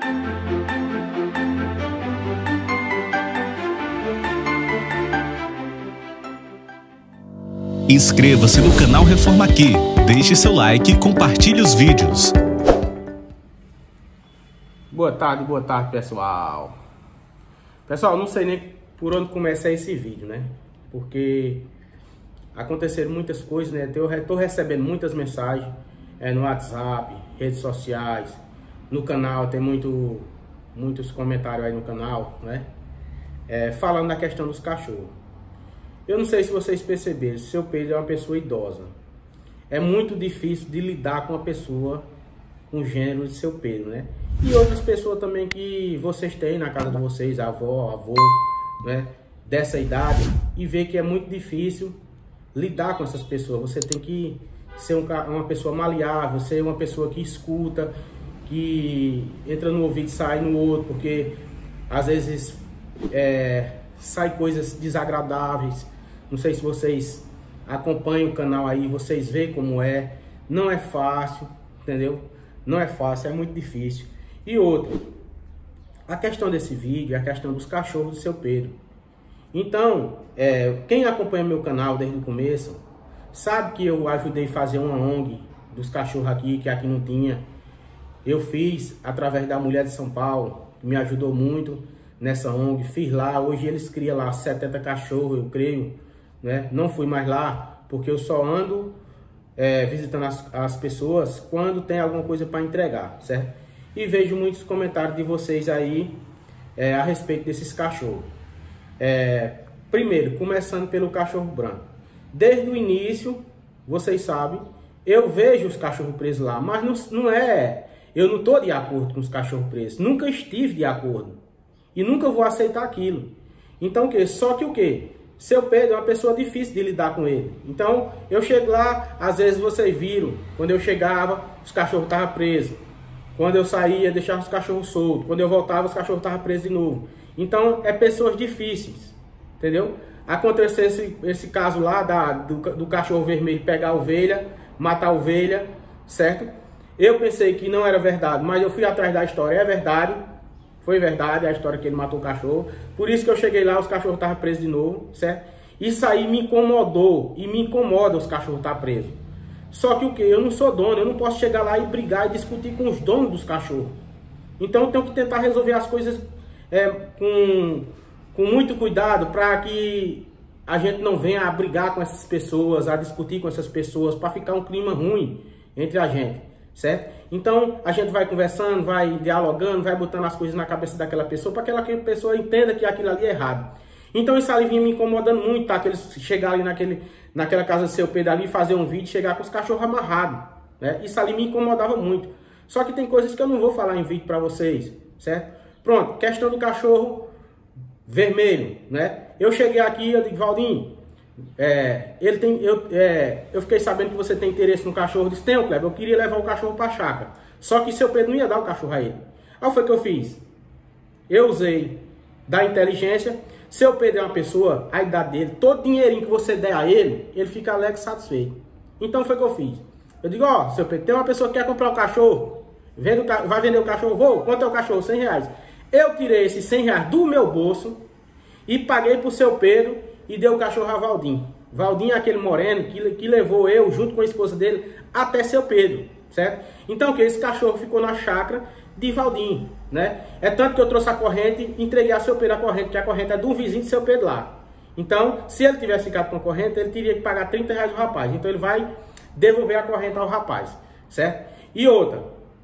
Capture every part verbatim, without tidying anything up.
Inscreva-se no canal Reforma Aqui, deixe seu like e compartilhe os vídeos. Boa tarde, boa tarde, pessoal. Pessoal, não sei nem por onde começar esse vídeo, né? Porque aconteceram muitas coisas, né? Eu estou recebendo muitas mensagens é, no WhatsApp, redes sociais, no canal, tem muito, muitos comentários aí no canal, né? É, falando da questão dos cachorros. Eu não sei se vocês perceberam, se seu Pedro é uma pessoa idosa. É muito difícil de lidar com uma pessoa com o gênero de seu Pedro, né? E outras pessoas também que vocês têm na casa de vocês, avó, avô, né? Dessa idade, e ver que é muito difícil lidar com essas pessoas. Você tem que ser um, uma pessoa maleável, ser uma pessoa que escuta, que entra no ouvido e sai no outro, porque às vezes é, sai coisas desagradáveis. Não sei se vocês acompanham o canal aí, vocês veem como é. Não é fácil, entendeu? Não é fácil, é muito difícil. E outra, a questão desse vídeo é a questão dos cachorros do seu Pedro. Então, é, quem acompanha meu canal desde o começo, sabe que eu ajudei a fazer uma O N G dos cachorros aqui, que aqui não tinha. Eu fiz através da Mulher de São Paulo, que me ajudou muito nessa O N G. Fiz lá, hoje eles criam lá setenta cachorros, eu creio. Né? Não fui mais lá, porque eu só ando é, visitando as, as pessoas quando tem alguma coisa para entregar, certo? E vejo muitos comentários de vocês aí é, a respeito desses cachorros. É, primeiro, começando pelo cachorro branco. Desde o início, vocês sabem, eu vejo os cachorros presos lá, mas não, não é... Eu não estou de acordo com os cachorros presos. Nunca estive de acordo. E nunca vou aceitar aquilo. Então, o quê? Só que o quê? Seu Pedro é uma pessoa difícil de lidar com ele. Então, eu chego lá, às vezes vocês viram, quando eu chegava, os cachorros estavam presos. Quando eu saía, deixava os cachorros soltos. Quando eu voltava, os cachorros estavam presos de novo. Então, é pessoas difíceis, entendeu? Aconteceu esse, esse caso lá da, do, do cachorro vermelho pegar a ovelha, matar a ovelha, certo? Eu pensei que não era verdade, mas eu fui atrás da história, é verdade. Foi verdade a história que ele matou o cachorro. Por isso que eu cheguei lá, os cachorros estavam presos de novo, certo? Isso aí me incomodou. E me incomoda os cachorros estar presos. Só que o que? Eu não sou dono. Eu não posso chegar lá e brigar e discutir com os donos dos cachorros. Então eu tenho que tentar resolver as coisas é, com, com muito cuidado, para que a gente não venha a brigar com essas pessoas, a discutir com essas pessoas, para ficar um clima ruim entre a gente, certo? Então, a gente vai conversando, vai dialogando, vai botando as coisas na cabeça daquela pessoa, para que aquela pessoa entenda que aquilo ali é errado. Então, isso ali vinha me incomodando muito, tá? Que eles chegarem ali naquele, naquela casa do seu Pedro ali, fazer um vídeo, chegar com os cachorros amarrados, né? Isso ali me incomodava muito. Só que tem coisas que eu não vou falar em vídeo para vocês, certo? Pronto, questão do cachorro vermelho, né? Eu cheguei aqui, eu digo, Valdinho, É, ele tem, eu, é, eu fiquei sabendo que você tem interesse no cachorro. Eu disse, tenho, Kleber, eu queria levar o cachorro para a chácara. Só que seu Pedro não ia dar o cachorro a ele. Aí foi o que eu fiz. Eu usei da inteligência. Seu Pedro é uma pessoa, a idade dele, todo dinheirinho que você der a ele, ele fica alegre e satisfeito. Então foi o que eu fiz. Eu digo, ó, seu Pedro, tem uma pessoa que quer comprar um cachorro, vende o, vai vender o cachorro, vou, quanto é o cachorro? cem reais. Eu tirei esses cem reais do meu bolso e paguei pro seu Pedro e deu o cachorro a Valdinho. Valdinho é aquele moreno que, que levou eu, junto com a esposa dele, até seu Pedro, certo? Então, que esse cachorro ficou na chácara de Valdinho, né? É tanto que eu trouxe a corrente e entreguei a seu Pedro a corrente, que a corrente é do vizinho de seu Pedro lá. Então, se ele tivesse ficado com a corrente, ele teria que pagar trinta reais ao rapaz. Então, ele vai devolver a corrente ao rapaz, certo? E outra,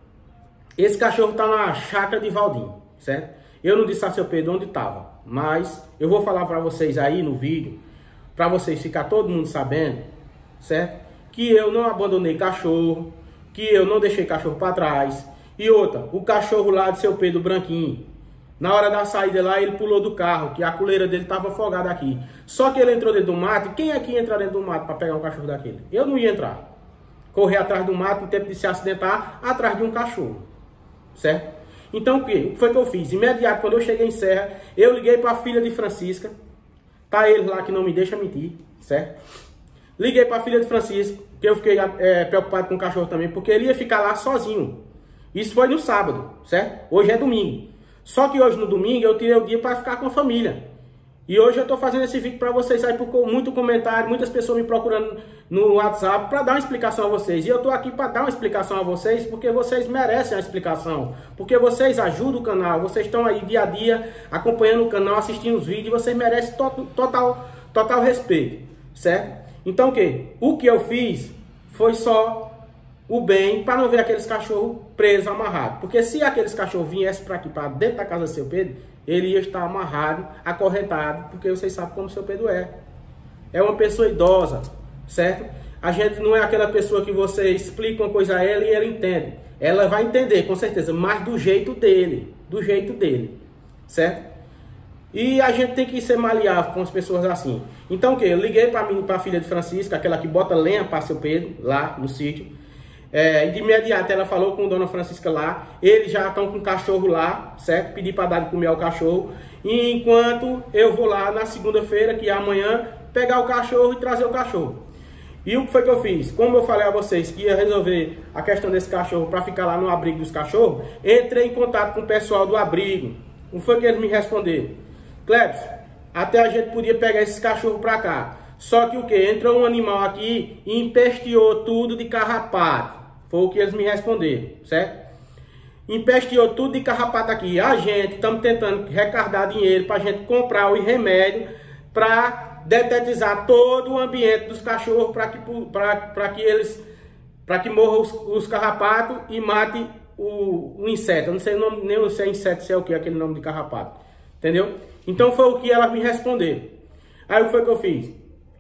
esse cachorro tá na chácara de Valdinho, certo? Eu não disse a seu Pedro onde estava, mas eu vou falar para vocês aí no vídeo, para vocês ficar todo mundo sabendo, certo? Que eu não abandonei cachorro, que eu não deixei cachorro para trás. E outra, o cachorro lá de seu Pedro branquinho, na hora da saída lá, ele pulou do carro, que a coleira dele estava afogada aqui. Só que ele entrou dentro do mato, e quem aqui entra dentro do mato para pegar um cachorro daquele? Eu não ia entrar. Correr atrás do mato, no tempo de se acidentar, atrás de um cachorro, certo? Então, o que foi que eu fiz? Imediato, quando eu cheguei em Serra, eu liguei para a filha de Francisca. Tá ele lá que não me deixa mentir, certo? Liguei para a filha de Francisca, que eu fiquei é, preocupado com o cachorro também, porque ele ia ficar lá sozinho. Isso foi no sábado, certo? Hoje é domingo. Só que hoje no domingo eu tirei o dia para ficar com a família. E hoje eu tô fazendo esse vídeo para vocês aí, por muito comentário, muitas pessoas me procurando no WhatsApp para dar uma explicação a vocês. E eu tô aqui para dar uma explicação a vocês, porque vocês merecem a explicação. Porque vocês ajudam o canal, vocês estão aí dia a dia acompanhando o canal, assistindo os vídeos, e vocês merecem to total, total respeito, certo? Então o que? O que eu fiz foi só o bem, para não ver aqueles cachorros presos, amarrados. Porque se aqueles cachorros viessem para aqui, para dentro da casa do seu Pedro, ele ia estar amarrado, acorrentado, porque vocês sabem como o seu Pedro é. É uma pessoa idosa, certo? A gente não é aquela pessoa que você explica uma coisa a ela e ela entende. Ela vai entender, com certeza, mas do jeito dele, do jeito dele, certo? E a gente tem que ser maleável com as pessoas assim. Então o que? Eu liguei para mim, para a filha de Francisca, aquela que bota lenha para seu Pedro, lá no sítio. É, e de imediato ela falou com a dona Francisca lá. Eles já estão com o cachorro lá, certo? Pedi para dar de comer ao cachorro. E enquanto eu vou lá na segunda-feira, que é amanhã, pegar o cachorro e trazer o cachorro. E o que foi que eu fiz? Como eu falei a vocês que ia resolver a questão desse cachorro para ficar lá no abrigo dos cachorros, entrei em contato com o pessoal do abrigo. Não foi que eles me responderam: Clebson, até a gente podia pegar esses cachorros para cá. Só que o que? Entrou um animal aqui e empesteou tudo de carrapato. Foi o que eles me responderam, certo? Empesteou tudo de carrapato aqui. A gente estamos tentando recardar dinheiro para a gente comprar o remédio para detetizar todo o ambiente dos cachorros, para que, para que eles, para que morram os, os carrapatos e mate o, o inseto. Eu não sei o nome, nem se é inseto, se é o que, aquele nome de carrapato. Entendeu? Então foi o que elas me responderam. Aí o que foi que eu fiz?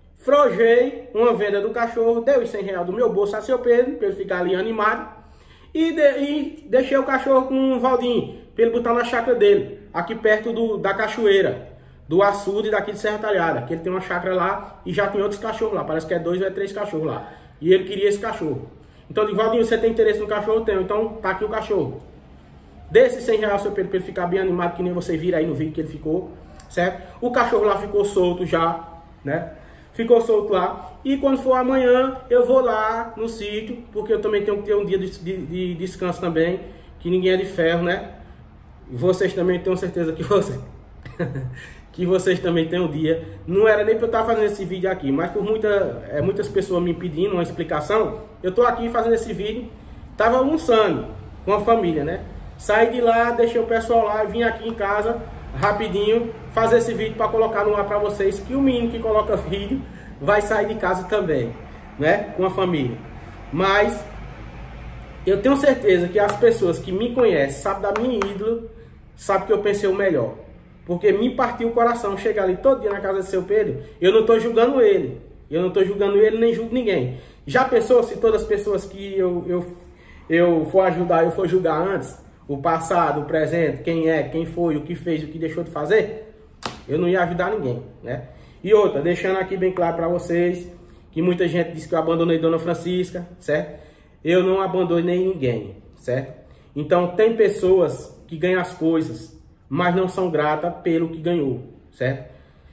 Frojei uma venda do cachorro, dei os cem reais do meu bolso a seu Pedro, para ele ficar ali animado. E, de, e deixei o cachorro com o Valdinho, para ele botar na chácara dele, aqui perto do, da cachoeira, do açude daqui de Serra Talhada. Que ele tem uma chácara lá e já tem outros cachorros lá, parece que é dois ou é três cachorros lá. E ele queria esse cachorro. Então eu digo: Valdinho, você tem interesse no cachorro? Eu tenho, então tá aqui o cachorro. Dê esses cem reais ao seu Pedro, para ele ficar bem animado, que nem você vira aí no vídeo que ele ficou, certo? O cachorro lá ficou solto já, né? Ficou solto lá. E quando for amanhã, eu vou lá no sítio, porque eu também tenho que ter um dia de, de, de descanso também, que ninguém é de ferro, né? E vocês também, tenho certeza que vocês que vocês também têm um dia. Não era nem para eu estar fazendo esse vídeo aqui, mas por muita, é, muitas pessoas me pedindo uma explicação, eu tô aqui fazendo esse vídeo. Tava almoçando com a família, né? Saí de lá, deixei o pessoal lá e vim aqui em casa rapidinho fazer esse vídeo para colocar no ar para vocês, que o menino que coloca vídeo vai sair de casa também, né, com a família. Mas eu tenho certeza que as pessoas que me conhecem, sabem da minha ídola, sabem que eu pensei o melhor, porque me partiu o coração chegar ali todo dia na casa de seu Pedro. Eu não estou julgando ele, eu não estou julgando ele, nem julgo ninguém. Já pensou se todas as pessoas que eu, eu, eu for ajudar, eu for julgar antes, o passado, o presente, quem é, quem foi, o que fez, o que deixou de fazer, eu não ia ajudar ninguém, né? E outra, deixando aqui bem claro para vocês, que muita gente disse que eu abandonei Dona Francisca, certo? Eu não abandonei ninguém, certo? Então tem pessoas que ganham as coisas, mas não são gratas pelo que ganhou, certo?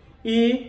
E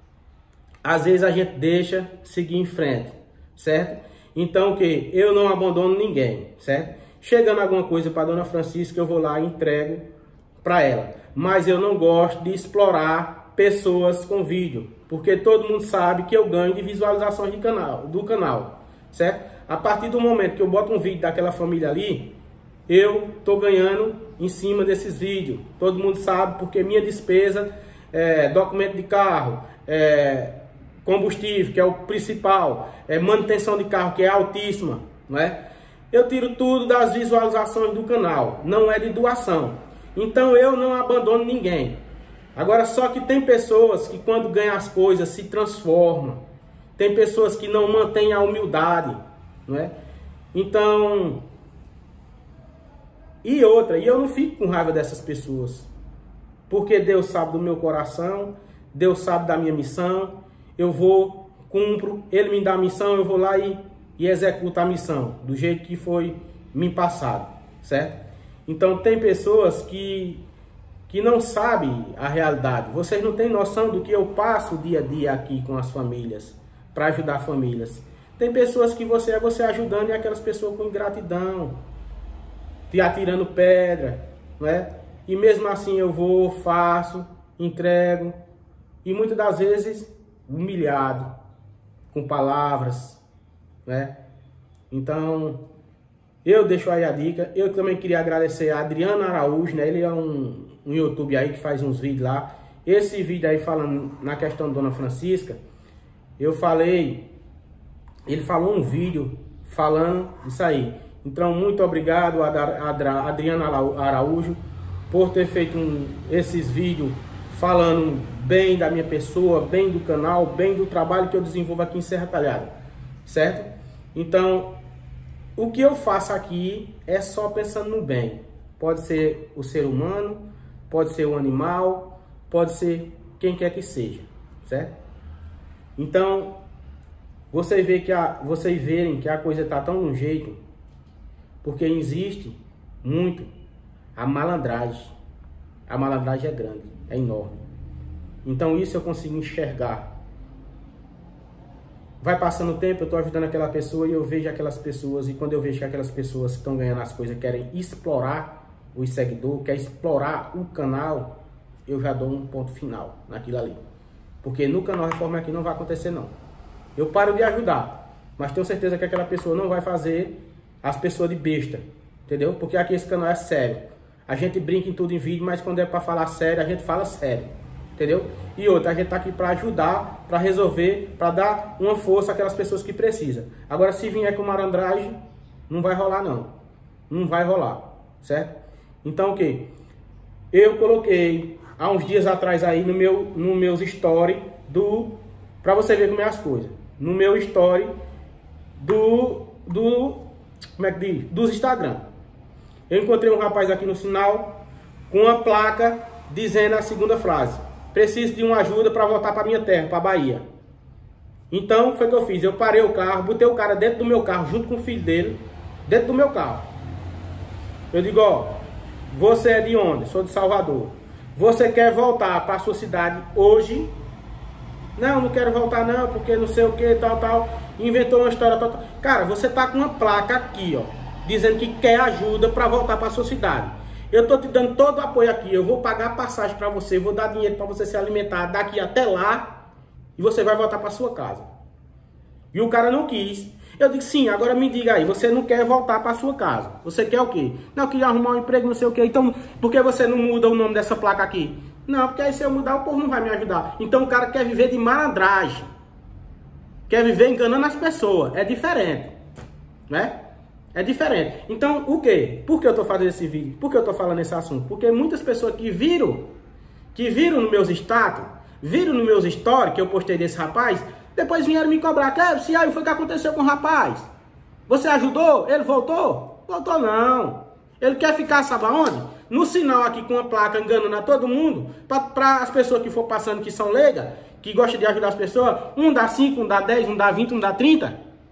às vezes a gente deixa seguir em frente, certo? Então o que? Eu não abandono ninguém, certo? Chegando alguma coisa para Dona Francisca, eu vou lá e entrego para ela. Mas eu não gosto de explorar pessoas com vídeo, porque todo mundo sabe que eu ganho de visualizações de canal, do canal, certo? A partir do momento que eu boto um vídeo daquela família ali, eu tô ganhando em cima desses vídeos. Todo mundo sabe, porque minha despesa é documento de carro, é combustível, que é o principal, é manutenção de carro, que é altíssima, não é? Eu tiro tudo das visualizações do canal, não é de doação. Então eu não abandono ninguém. Agora, só que tem pessoas que quando ganham as coisas se transformam. Tem pessoas que não mantêm a humildade, não é? Então, e outra, e eu não fico com raiva dessas pessoas. Porque Deus sabe do meu coração, Deus sabe da minha missão. Eu vou, cumpro, Ele me dá a missão, eu vou lá e e executa a missão do jeito que foi me passado, certo? Então tem pessoas que, que não sabem a realidade. Vocês não têm noção do que eu passo dia a dia aqui com as famílias, para ajudar famílias. Tem pessoas que você é você ajudando e aquelas pessoas com ingratidão. te atirando pedra, né? E mesmo assim eu vou, faço, entrego, e muitas das vezes humilhado, com palavras, né? Então, eu deixo aí a dica. Eu também queria agradecer a Adriano Araújo, né? Ele é um, um YouTube aí que faz uns vídeos lá. Esse vídeo aí falando na questão da Dona Francisca, eu falei, ele falou um vídeo falando isso aí. Então, muito obrigado a Adriano Araújo por ter feito um, esses vídeos falando bem da minha pessoa, bem do canal, bem do trabalho que eu desenvolvo aqui em Serra Talhada, certo? Então, o que eu faço aqui é só pensando no bem. Pode ser o ser humano, pode ser o animal, pode ser quem quer que seja, certo? Então, você vê que a, vocês verem que a coisa está tão de um jeito, porque existe muito a malandragem. A malandragem é grande, é enorme. Então isso eu consigo enxergar. Vai passando o tempo, eu estou ajudando aquela pessoa e eu vejo aquelas pessoas, e quando eu vejo que aquelas pessoas que estão ganhando as coisas querem explorar os seguidores, querem explorar o canal, eu já dou um ponto final naquilo ali. Porque no canal Reforma Aqui não vai acontecer não. Eu paro de ajudar, mas tenho certeza que aquela pessoa não vai fazer as pessoas de besta, entendeu? Porque aqui esse canal é sério. A gente brinca em tudo em vídeo, mas quando é para falar sério, a gente fala sério, entendeu? E outra, a gente tá aqui para ajudar, para resolver, para dar uma força àquelas pessoas que precisam. Agora, se vier com malandragem, não vai rolar não. Não vai rolar, certo? Então o que? Eu coloquei há uns dias atrás aí no meu, no meus story do, para você ver como é as coisas. No meu story do, do, como é que diz? Dos Instagram. Eu encontrei um rapaz aqui no sinal com uma placa dizendo a segunda frase: preciso de uma ajuda para voltar para minha terra, para Bahia. Então, foi o que eu fiz. Eu parei o carro, botei o cara dentro do meu carro, junto com o filho dele, dentro do meu carro. Eu digo, ó, você é de onde? Sou de Salvador. Você quer voltar para a sua cidade hoje? Não, não quero voltar não, porque não sei o que, tal, tal. Inventou uma história, tal, tal. Cara, você tá com uma placa aqui, ó, dizendo que quer ajuda para voltar para a sua cidade. Eu tô te dando todo o apoio aqui. Eu vou pagar passagem para você, vou dar dinheiro para você se alimentar daqui até lá, e você vai voltar para sua casa. E o cara não quis. Eu digo, sim, agora me diga aí, você não quer voltar para sua casa. Você quer o quê? Não, eu queria arrumar um emprego, não sei o quê. Então, por que você não muda o nome dessa placa aqui? Não, porque aí se eu mudar, o povo não vai me ajudar. Então o cara quer viver de malandragem. Quer viver enganando as pessoas. É diferente, né? É diferente. Então, o quê? Por que eu tô fazendo esse vídeo? Por que eu tô falando esse assunto? Porque muitas pessoas que viram, que viram nos meus status, viram nos meus stories que eu postei desse rapaz, depois vieram me cobrar. Cleber, se aí foi o que aconteceu com o rapaz? Você ajudou? Ele voltou? Voltou não. Ele quer ficar, sabe aonde? No sinal aqui com uma placa enganando a todo mundo, para as pessoas que for passando que são leigas, que gostam de ajudar as pessoas, um dá cinco, um dá dez, um dá vinte, um dá trinta.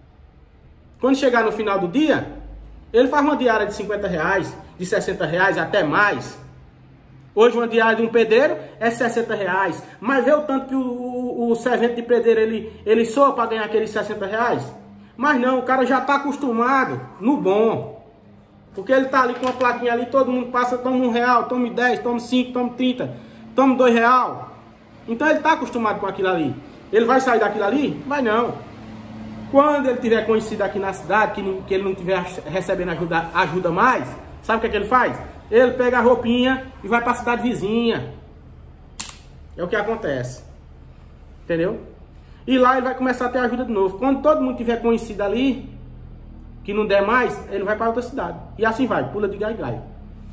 Quando chegar no final do dia, ele faz uma diária de cinquenta reais, de sessenta reais, até mais. Hoje uma diária de um pedreiro é sessenta reais. Mas vê o tanto que o, o, o servente de pedreiro ele, ele soa para ganhar aqueles sessenta reais? Mas não, o cara já está acostumado no bom. Porque ele tá ali com uma plaquinha ali, todo mundo passa, toma um real, toma dez, toma cinco, toma trinta, toma dois real. Então ele tá acostumado com aquilo ali. Ele vai sair daquilo ali? Vai não. Quando ele tiver conhecido aqui na cidade, que, que ele não tiver recebendo ajuda, ajuda mais, sabe o que é que ele faz? Ele pega a roupinha e vai para a cidade vizinha. É o que acontece. Entendeu? E lá ele vai começar a ter ajuda de novo. Quando todo mundo tiver conhecido ali, que não der mais, ele vai para outra cidade. E assim vai, pula de galho em galho.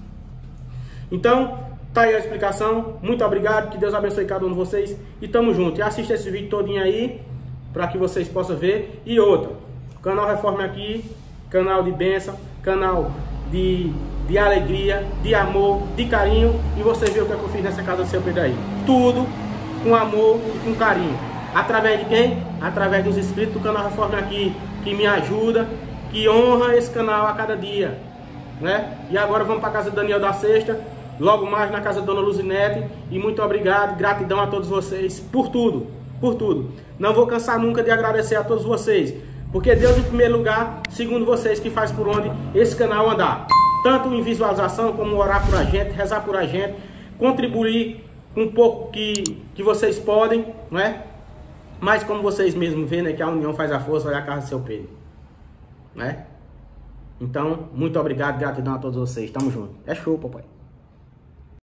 Então, tá aí a explicação. Muito obrigado, que Deus abençoe cada um de vocês. E tamo junto. E assista esse vídeo todinho aí, para que vocês possam ver. E outra, canal Reforma Aqui, canal de bênção, canal de, de alegria, de amor, de carinho. E você vê o que eu fiz nessa casa do seu Pedro aí. Tudo com amor e com carinho. Através de quem? Através dos inscritos do canal Reforma Aqui, que me ajuda, que honra esse canal a cada dia, né? E agora vamos para a casa do Daniel da Sexta, logo mais na casa da Dona Luzinete. E muito obrigado, gratidão a todos vocês por tudo, por tudo. Não vou cansar nunca de agradecer a todos vocês, porque Deus em primeiro lugar, segundo vocês, que faz por onde esse canal andar. tanto em visualização como orar por a gente, rezar por a gente, contribuir com um pouco que, que vocês podem, não é? Mas como vocês mesmos veem, né, que a união faz a força, olha a casa do seu Pedro, né? Então, muito obrigado, gratidão a todos vocês. Tamo junto. É show, papai.